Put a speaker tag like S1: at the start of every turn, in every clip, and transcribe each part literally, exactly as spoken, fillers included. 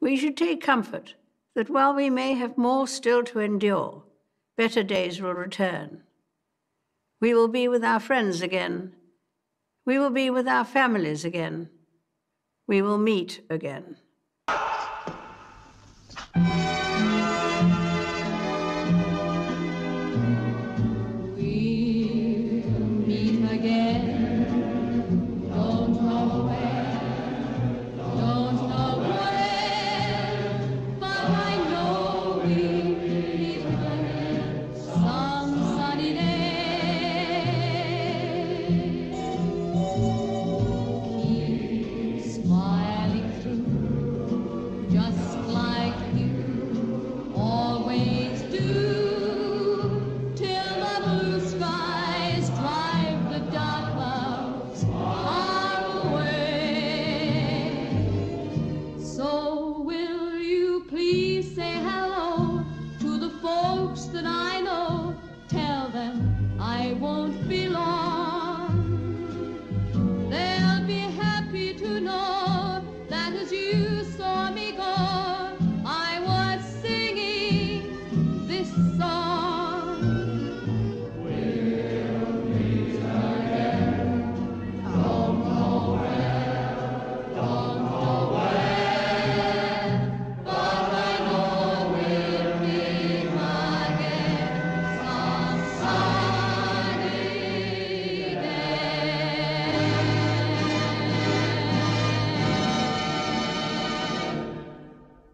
S1: We should take comfort that while we may have more still to endure, better days will return. We will be with our friends again. We will be with our families again. We will meet again.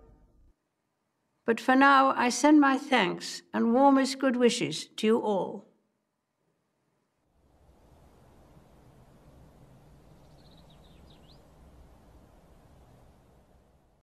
S1: But for now, I send my thanks and warmest good wishes to you all.